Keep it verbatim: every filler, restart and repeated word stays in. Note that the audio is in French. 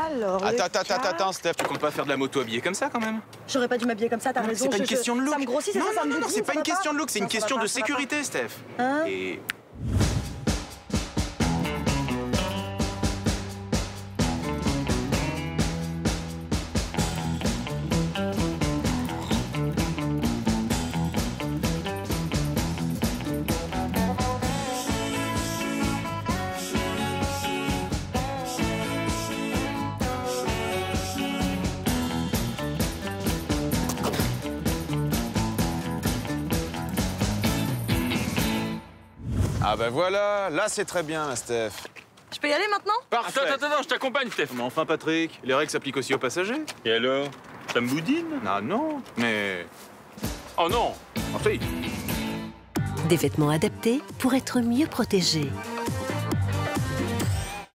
Alors, Attends, le attends, attends, cas- attends, Steph, tu comptes pas faire de la moto habillée comme ça quand même? J'aurais pas dû m'habiller comme ça, t'as Non, raison. C'est pas une je- question je- de look. Ça me grossit, c'est non, ça, ça non, me non, non, bousille, c'est ça pas va une question de look, c'est Non, une ça va question pas, de ça va pas. sécurité, Steph. Hein? Et... Ah ben voilà, là c'est très bien, là, Steph. Je peux y aller maintenant? Parfait. Attends, attends, attends, je t'accompagne, Steph. Mais enfin, Patrick, les règles s'appliquent aussi aux passagers. Et alors? Ça me boudine? Ah non, mais... Oh non! En fait, Des vêtements adaptés pour être mieux protégé.